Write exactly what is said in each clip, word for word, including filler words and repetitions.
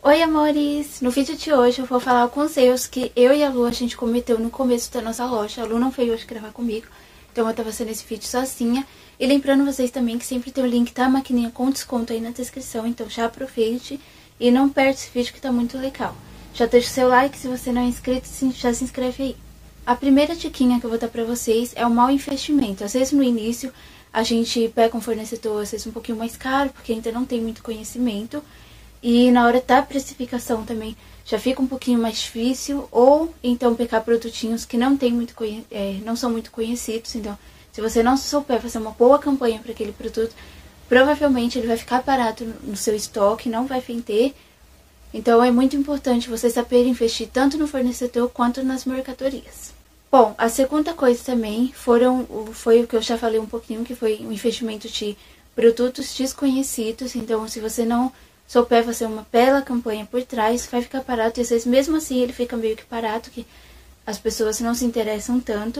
Oi amores! No vídeo de hoje eu vou falar alguns erros que eu e a Lu a gente cometeu no começo da nossa loja. A Lu não veio hoje gravar comigo, então eu tava fazendo esse vídeo sozinha. E lembrando vocês também que sempre tem o link da maquininha com desconto aí na descrição, então já aproveite e não perde esse vídeo que tá muito legal. Já deixa o seu like, se você não é inscrito, já se inscreve aí. A primeira diquinha que eu vou dar pra vocês é o mau investimento. Às vezes no início a gente pega um fornecedor às vezes um pouquinho mais caro, porque ainda não tem muito conhecimento. E na hora da precificação também já fica um pouquinho mais difícil, ou então pegar produtinhos que não, tem muito, é, não são muito conhecidos. Então, se você não souber fazer uma boa campanha para aquele produto, provavelmente ele vai ficar parado no seu estoque, não vai vender. Então, é muito importante você saber investir tanto no fornecedor quanto nas mercadorias. Bom, a segunda coisa também foram, foi o que eu já falei um pouquinho, que foi o investimento de produtos desconhecidos. Então, se você não souber fazer uma bela campanha por trás, vai ficar parado, e às vezes mesmo assim ele fica meio que parado, que as pessoas não se interessam tanto.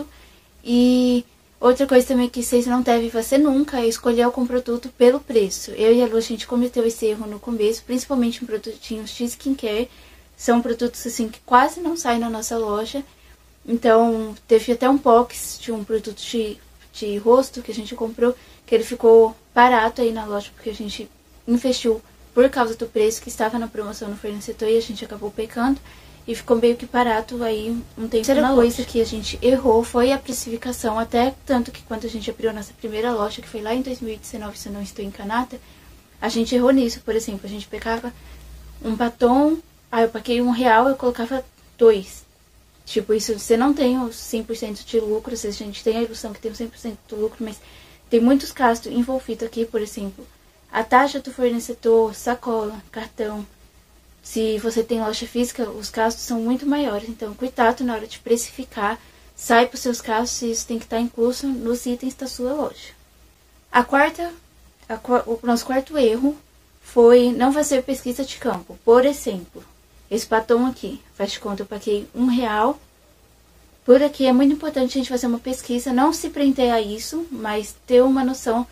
E outra coisa também que vocês não devem fazer nunca é escolher algum produto pelo preço. Eu e a Lu, a gente cometeu esse erro no começo, principalmente em produtinhos de skincare. São produtos assim que quase não saem na nossa loja. Então teve até um box de um produto de, de rosto que a gente comprou, que ele ficou barato aí na loja, porque a gente investiu por causa do preço que estava na promoção no fornecedor, e a gente acabou pecando e ficou meio que barato aí um tempo na loja. Outra coisa que a gente errou foi a precificação, até tanto que quando a gente abriu a nossa primeira loja, que foi lá em dois mil e dezenove, se eu não estou enganada, a gente errou nisso. Por exemplo, a gente pegava um batom, aí eu paguei um real, eu colocava dois. Tipo, isso você não tem os cem por cento de lucro, a gente tem a ilusão que tem o cem por cento do lucro, mas tem muitos gastos envolvidos aqui. Por exemplo, a taxa do fornecedor, sacola, cartão. Se você tem loja física, os gastos são muito maiores. Então, cuidado na hora de precificar. Saiba os seus gastos, e isso tem que estar incluso nos itens da sua loja. A quarta, a, o nosso quarto erro foi não fazer pesquisa de campo. Por exemplo, esse batom aqui, faz de conta, eu paguei um real. Por aqui é muito importante a gente fazer uma pesquisa, não se prender a isso, mas ter uma noção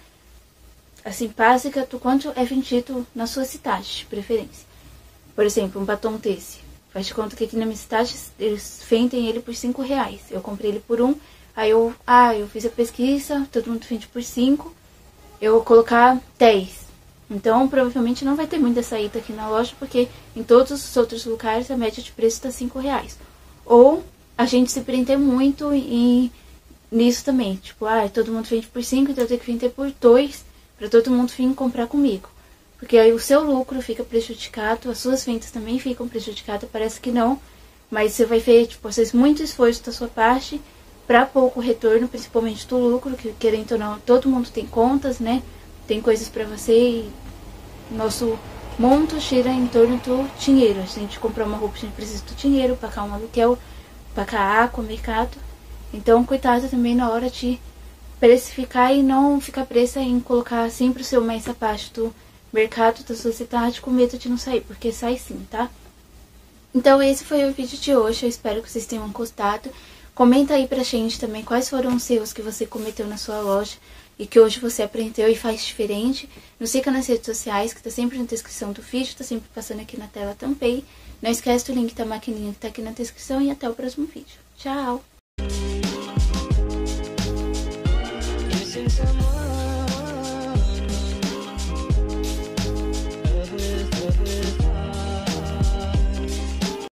assim, básica do quanto é vendido na sua cidade, de preferência. Por exemplo, um batom desse. Faz de conta que aqui na minha cidade eles vendem ele por cinco reais. Eu comprei ele por um, aí eu, ah, eu fiz a pesquisa, todo mundo vende por cinco, eu vou colocar dez. Então, provavelmente não vai ter muita saída aqui na loja, porque em todos os outros lugares a média de preço está cinco reais. Ou a gente se prender muito em, nisso também. Tipo, ah, todo mundo vende por cinco, então eu tenho que vender por dois, para todo mundo vir comprar comigo. Porque aí o seu lucro fica prejudicado, as suas vendas também ficam prejudicadas, parece que não. Mas você vai ver, tipo, vocês muito esforço da sua parte para pouco retorno, principalmente do lucro, que querendo ou não, todo mundo tem contas, né? Tem coisas para você, e nosso monto gira em torno do dinheiro. A gente comprar uma roupa, a gente precisa do dinheiro, pagar um aluguel, pagar água, mercado. Então, cuidado também na hora de precificar e não ficar presa em colocar sempre o seu mais abaixo do mercado da sua cidade, com medo de não sair, porque sai sim, tá? Então esse foi o vídeo de hoje, eu espero que vocês tenham gostado. Comenta aí pra gente também quais foram os erros que você cometeu na sua loja e que hoje você aprendeu e faz diferente. Nos siga nas redes sociais, que tá sempre na descrição do vídeo, tá sempre passando aqui na tela também. Não esquece do link da maquininha que tá aqui na descrição, e até o próximo vídeo. Tchau! Someone